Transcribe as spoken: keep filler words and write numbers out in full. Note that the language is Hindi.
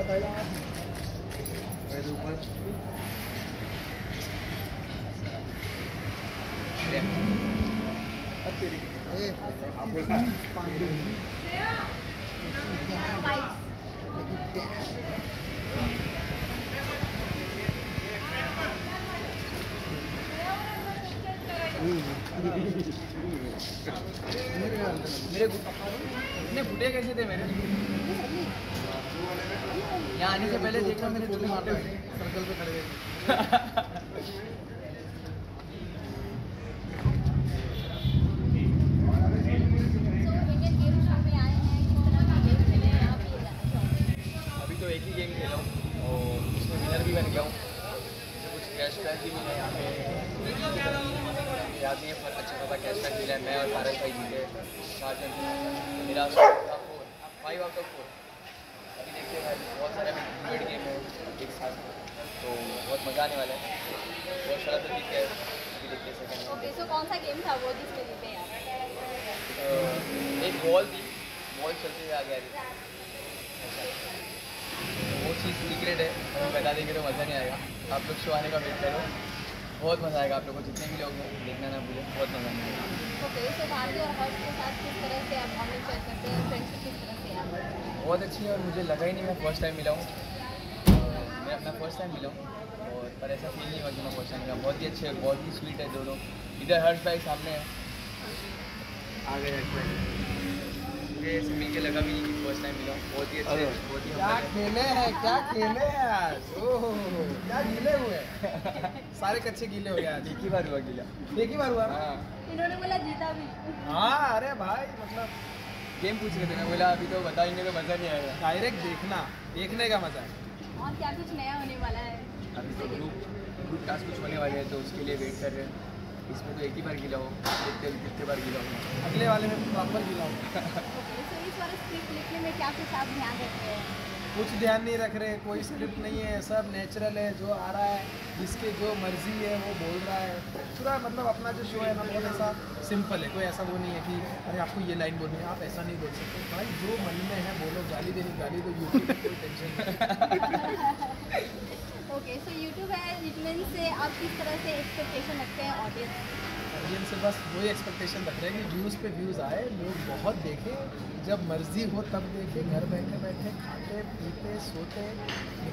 मेरे इतने बुढ़े कैसे थे मेरे? यहाँ आने से पहले देखा मैंने तुम सर्कल पे खड़े हुए। अभी तो एक ही गेम खेला हूँ और उसमें विनर भी बन गया हूँ। कुछ कैश बैक भी मिला यहाँ पे, याद नहीं है पर अच्छा खासा कैश बैक मिला है। मैं और भारत भाई जीते चार जन, मेरा फाइव आउट ऑफ फोर। अभी देखते हैं भाई, बहुत सारे बेड गेम है एक साथ, तो बहुत मज़ा आने वाला है। बहुत सारा तो जीत है, अभी देखते हैं सेकंड। ओके, सो कौन सा गेम था वो जिसमें जीते आप? एक बॉल थी, बॉल चलते हुए आ गया। वो चीज़ सीक्रेट है, हम बता देंगे तो मज़ा नहीं आएगा। आप लोग शो आने का वेट करो, बहुत मज़ा आएगा। आप लोग को जितने भी लोग हैं देखना ना भूलें, बहुत मज़ा आएगा। ओके, सो भारती और हर्ष के साथ किस तरह से आप बॉन्डिंग शेयर करते हैं, फ्रेंडशिप किस तरह से आप? बहुत अच्छी है और मुझे लगा ही नहीं मैं फर्स्ट टाइम मिला हूँ। मैं मैं फर्स्ट टाइम मिला हूँ और पर ऐसा फील नहीं हुआ कि मैं फर्स्ट टाइम मिला। बहुत ही अच्छे, बहुत ही स्वीट है दोनों। इधर हर्ष भाई सामने है, आ गए हर्ष भाई। मुझे ऐसे मिल के लगा भी नहीं कि फर्स्ट टाइम मिला हूँ। बहुत ही अच्छे, बहुत ही क्या खेले हैं, क्या खेले हैं आज, ओह क्या गीले हुए सारे कच्चे गीले हो गए आज। एक ही बार हुआ गीला, एक ही बार हुआ। हाँ इन्होंने बोला जीता भी। हाँ अरे भाई मतलब गेम पूछ रहे थे, मैं बोला अभी तो बताएंगे तो मज़ा नहीं आएगा। डायरेक्ट देखना, देखने का मजा है। और क्या कुछ नया होने वाला है? अभी तो ग्रुप ग्रुप टास्क कुछ होने वाले हैं, तो उसके लिए वेट कर रहे हैं। इसमें तो एक ही बार गिला हो, देखते हैं कितने बार गिला हो। अगले वाले में प्रॉपर गिला हूँ। ओके, सो इस बार स्क्रिप्ट लिखने में क्या कुछ आप ध्यान रखते हैं? कुछ ध्यान नहीं रख रहे, कोई स्क्रिप्ट नहीं है, सब नेचुरल है। जो आ रहा है, जिसके जो मर्जी है वो बोल रहा है। पूरा मतलब अपना जो शो है ना बहुत ऐसा सिंपल है। कोई ऐसा वो नहीं है कि अरे आपको ये लाइन बोलनी है, आप ऐसा नहीं बोल सकते। भाई जो मन में है बोलो, गाली देनी गाली दो, यूट्यूब में कोई टेंशन नहीं। ओके, सो यूट्यूब है, इट से आप किस तरह से एक्सपेक्टेशन रखते हैं ऑडियंस? ऑडियंस से बस वही एक्सपेक्टेशन रख रहे हैं कि व्यूज़ पे व्यूज़ आए, लोग बहुत देखें, जब मर्जी हो तब देखें, घर बैठे बैठे खाते पीते सोते।